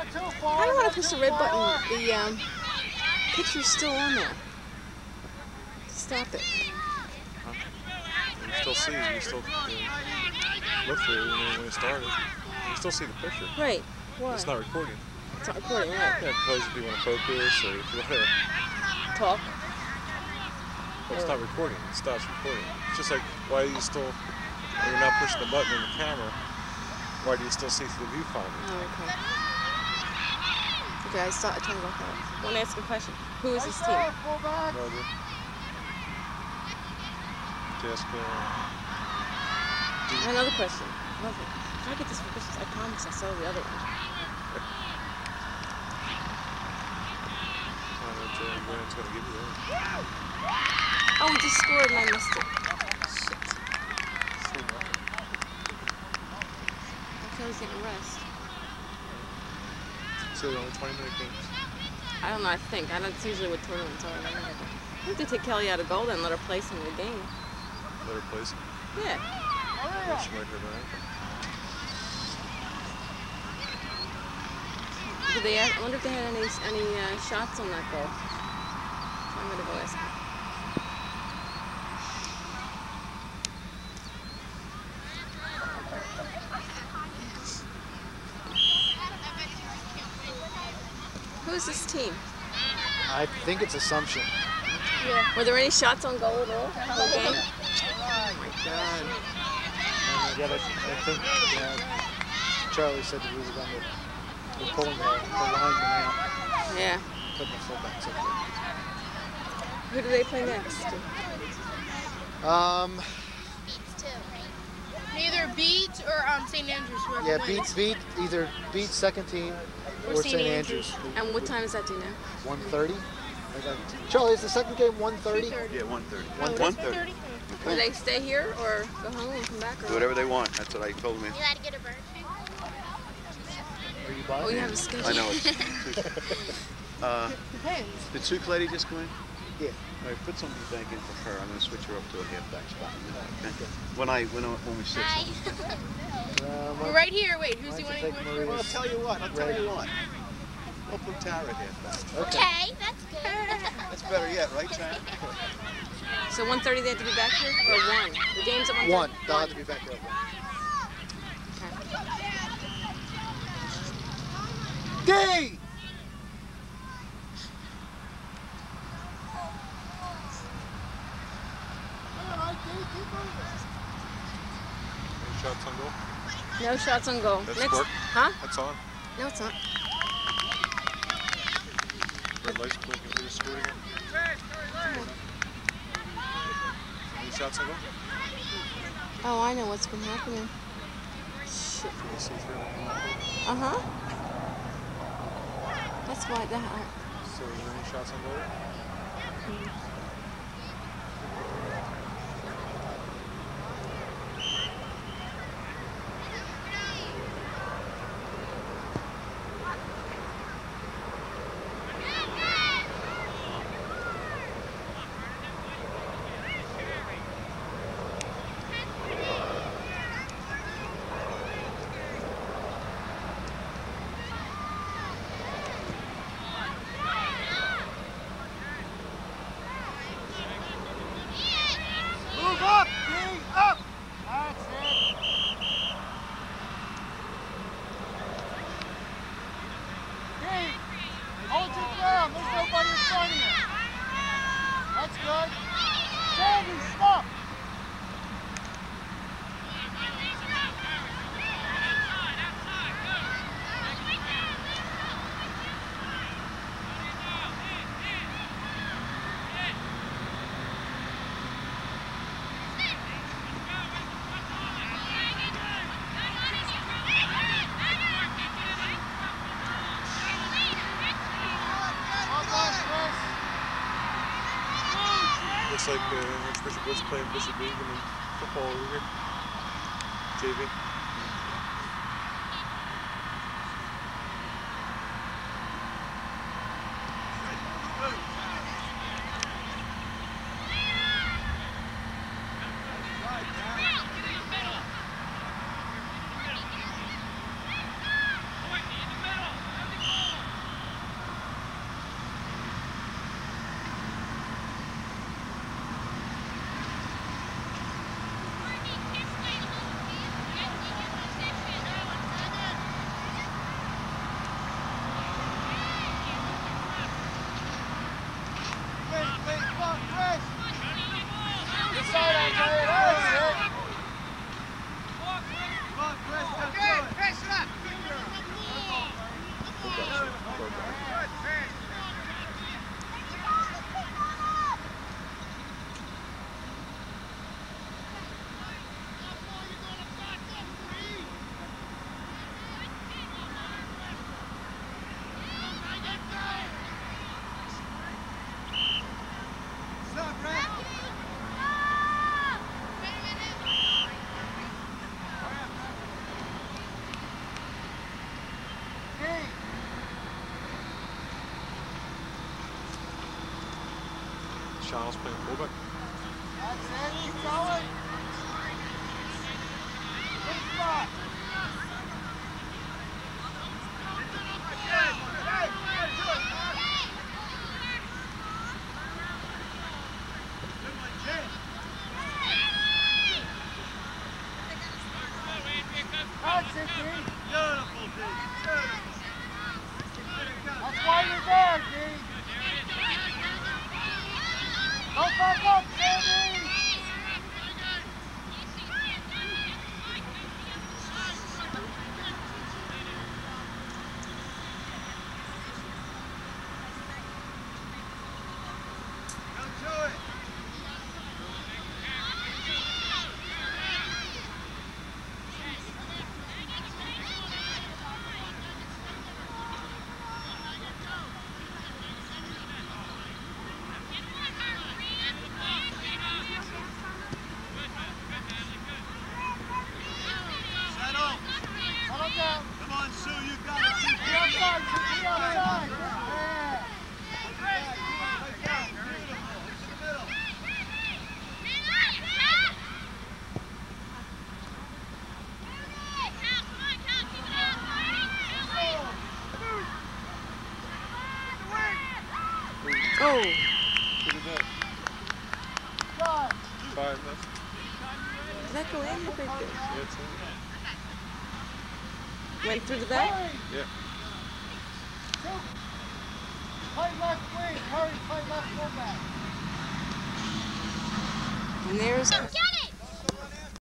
I don't want to push the red button. The picture's still on there. Stop it. Huh? You still see, you still look through when it started. You still see the picture. Right. Why? It's not recording. It's not recording, right? Yeah, because if you want to focus or if you want to talk. But it's not recording. It stops recording. It's just like, why do you still, when you're not pushing the button in the camera, why do you still see through the viewfinder? Oh, okay. Okay, I turned it off. I want to ask a question. Who is this team? No idea. Jessica. Another question. Lovely. If I get this for Christmas, I promise I'll sell the other one. Brandon's going to give you that. Oh, we just scored and I missed it. Shit. I was getting a rest. So they're only 20-minute games? I don't know, I think. That's usually what tournaments are. I have to take Kelly out of goal and let her play some of the game. Let her play some? Yeah. Yeah, she might hurt her ankle. I wonder if they had any shots on that goal. I'm going to go ask them. Who is this team? I think it's Assumption. Yeah. Were there any shots on goal at all? Whole game? Oh my God. Yeah, I think Charlie said that he was going to be pulling the lineman out. Yeah. Putting the fullbacks up there. Who do they play next? Either Beat or St. Andrews. Yeah, beat either Beat second team or St. Andrews. And what time is that, do you know? 1:30. Charlie, is the second game 1:30? Yeah, 1:30. 1:30. Do they stay here or go home and come back? Or Do whatever they want. That's what I told them. You had to get a bird. Are you buying? Oh, you have a schedule. I know it's. Depends. Did Sue Clady just come in? Yeah. All right, put somebody back in for her. I'm going to switch her up to a halfback spot. Okay? When we switch. We're right here. Wait, who's the one? Well, I'll tell you what. We'll put Tara at halfback. Okay, that's good. That's better yet, right, Tara? So 1:30 they have to be back here? Or 1? The game's at 1:30? 1. They'll have to be back here. Okay. D! Any shots on goal? No shots on goal. That's Next, work. huh? That's on. No, it's not. Red light's blinking. We just scored again. Any shots on goal? Oh, I know what's been happening. Shit. You see through? Uh-huh. That's why that... So, is there any shots on goal? Looks like Archbishop Wood's playing Bishop Egan in football over here. JV. Shaw's playing fullback. That's it. Keep going. Good spot. That's it, D. Beautiful, D. That's why you're there, D. Don't fuck up, Sammy! Go to it! Come on, Sue, you got it. Keep the outside, keep the outside. Yeah. Beautiful. It's the middle. Oh. Look at that. Shot. 5 minutes. Did that go in? What did it do? Yeah, it's in. Went through the back? Yeah. Play left wing. Hurry, play left fullback. And there's...